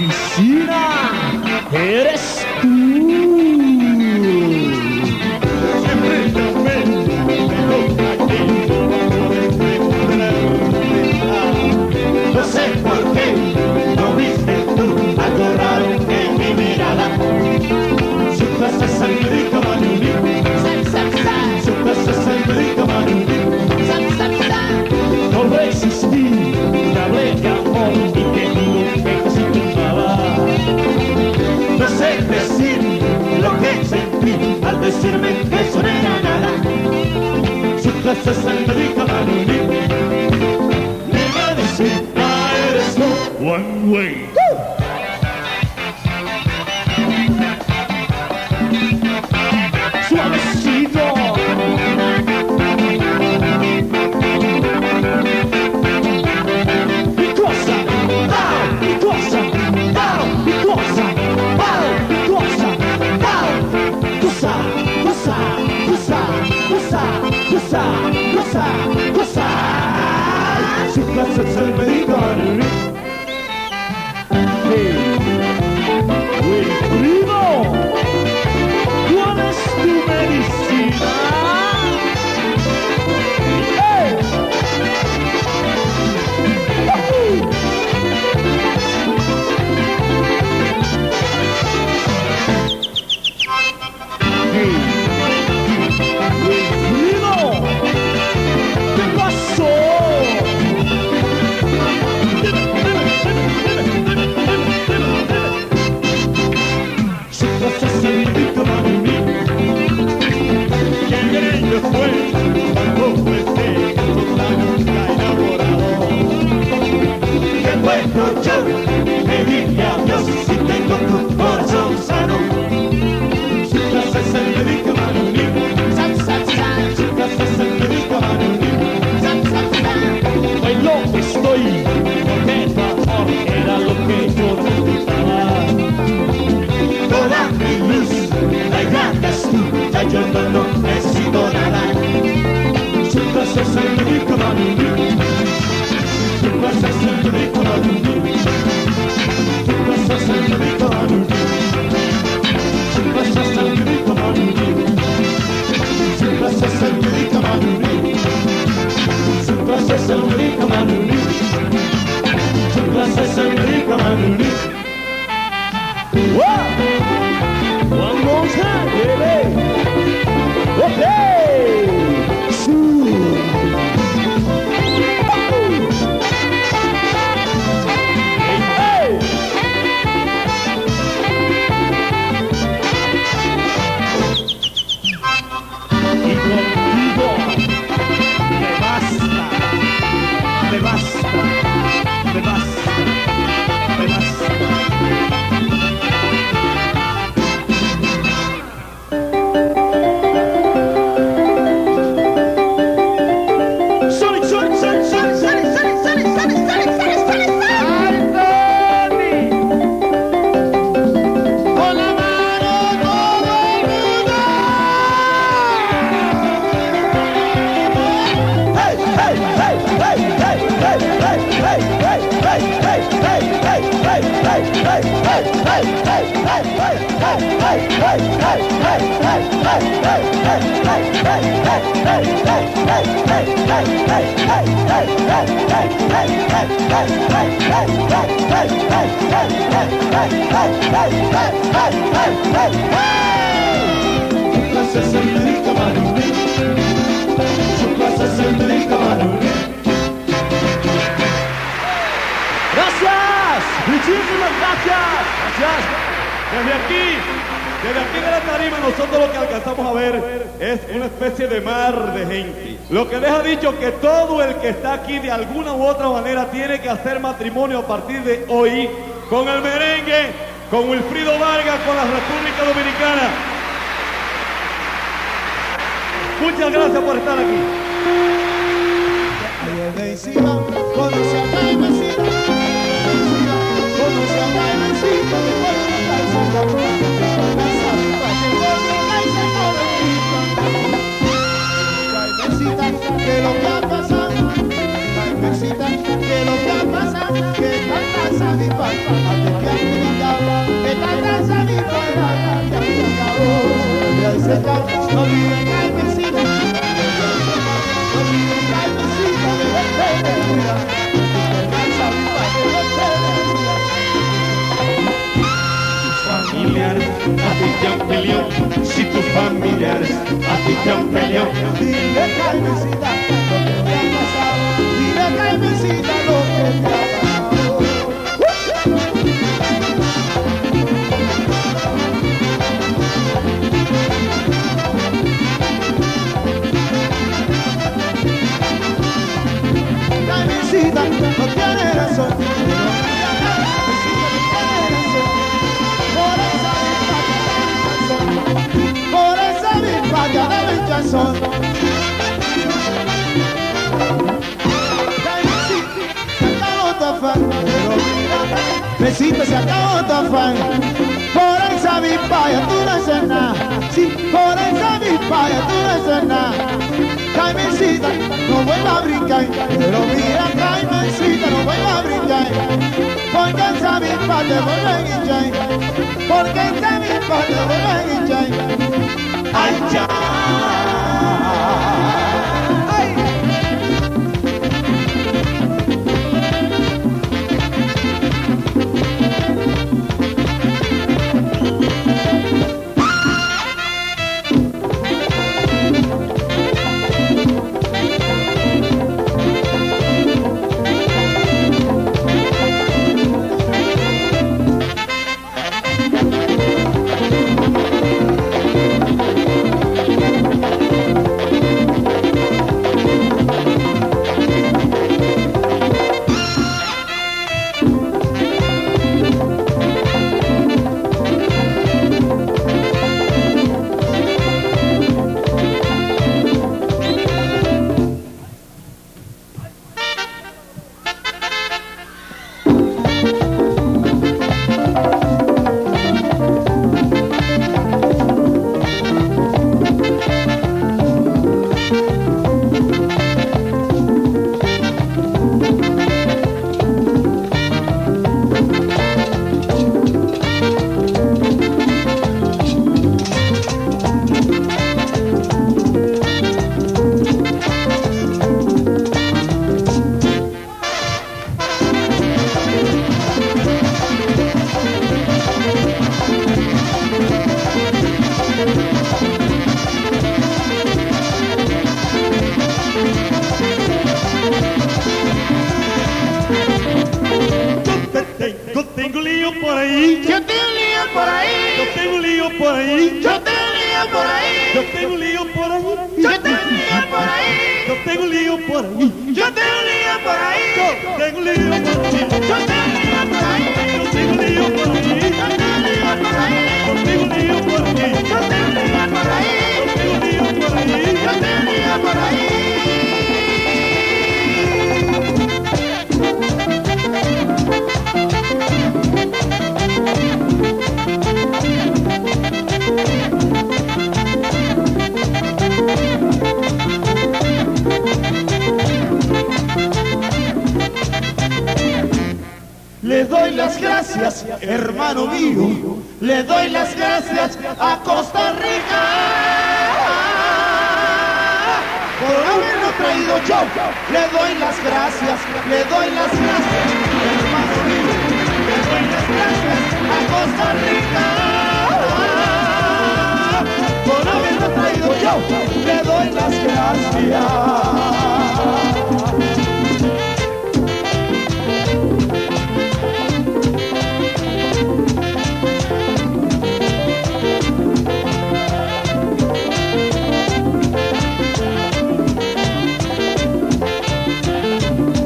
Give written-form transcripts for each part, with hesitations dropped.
medicina eres tú. Siempre también no sé por qué no viste tú algo raro en mi mirada. Su clase es el médico Manuni, su clase es el médico Manuni. No resistí, te hablé de amor y te digo que casi tumbaba. No sé decir lo que sentí al decirme que eso no era nada. Su clase es el médico Manuni. Mi medicina eres tú. One way. Suavecito. Mi cosa, mi cosa, mi cosa, mi cosa, cosa, cosa, cosa, cosa, cosa, cosa. Su clase es el médico Manuni. Primo, ¿cuál es tu medicina? ¡Hey! Primo, ¿qué pasó? Su clase es el médico Manuni. Qué lindo fue cuando fuiste totalmente enamorado. Qué bueno yo me diría adiós si tengo tu corazón sano. Su clase es el médico Manuni. Su clase es el médico Manuni. Hoy loco estoy, porque tu amor era lo que yo necesitaba. Toda mi luz la irradias tú, ya yo no necesito nada. Su clase es el médico Manuni. Su clase es el médico Manuni. Su clase es el médico Manuni. Su clase es el médico Manuni. Su clase es el médico Manuni. Su clase es el médico Manuni. Su clase es el médico Manuni. One more time, baby. Okay. Hey. Y contigo me basta, me basta, me basta, me basta. Su clase es el médico Manuni. Su clase es el médico Manuni. Gracias, muchísimas gracias. Gracias. Desde aquí de la tarima nosotros lo que alcanzamos a ver es una especie de mar de gente. Lo que deja dicho que todo el que está aquí de alguna u otra manera tiene que hacer matrimonio a partir de hoy con el merengue, con Wilfrido Vargas, con la República Dominicana. Muchas gracias por estar aquí. Que lo que ha pasado, que lo que ha pasado, que pasa mi papá, no vive Carmencita, no vive Carmencita, Familiares a ti te han peleado, si tus familiares a ti te han peleado. Dile Carmencita lo que te ha pasado, dile Carmencita lo que te ha pasado. Carmencita no tiene razón, por esa misma que dame el calzón. Se acabó tu afán, besito, se acabó tu afán. Por esa misma ya tú no haces nada, sí, por esa misma ya tú no haces nada. Carmencita, no vuelva a brincar, pero mira Carmencita, no vuelva a brincar, porque esa misma te vuelve a hinchar, porque esa misma te vuelve a hinchar. Ay, ya. Ay. tengo un lío por ahí. Yo tengo un lío por ahí. Yo tengo un lío por ahí. Yo tengo un lío por ahí. Yo tengo un lío por ahí. Yo tengo un lío por ahí. Yo tengo un lío por ahí. Yo tengo un lío por ahí. Yo tengo un lío por ahí. Yo tengo un lío por ahí. Yo tengo un lío por ahí. Yo tengo un lío por ahí. Yo tengo un lío por ahí. Yo tengo un lío por ahí. Yo tengo un lío por ahí. Yo tengo un lío por ahí. Le doy las gracias, hermano mío, le doy las gracias a Costa Rica por haberlo traído yo. Le doy las gracias, le doy las gracias, hermano mío, le doy las gracias a Costa Rica por haberlo traído yo. Le doy las gracias.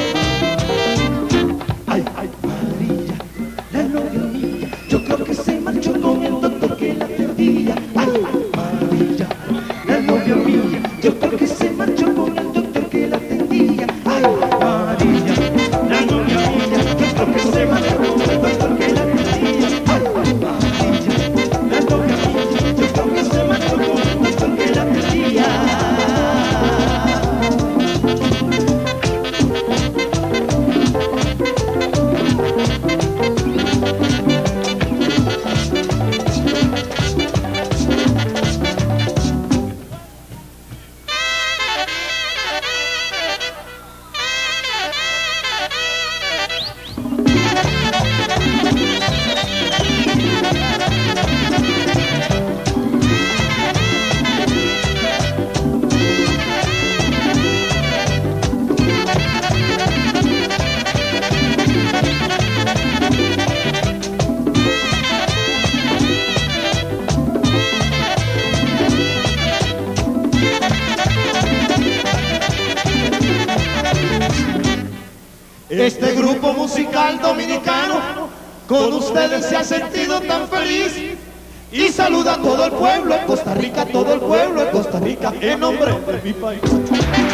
Yo creo que se con ustedes se ha sentido tan feliz. Y saluda a todo el pueblo en Costa Rica, todo el pueblo en Costa Rica, en nombre de mi país.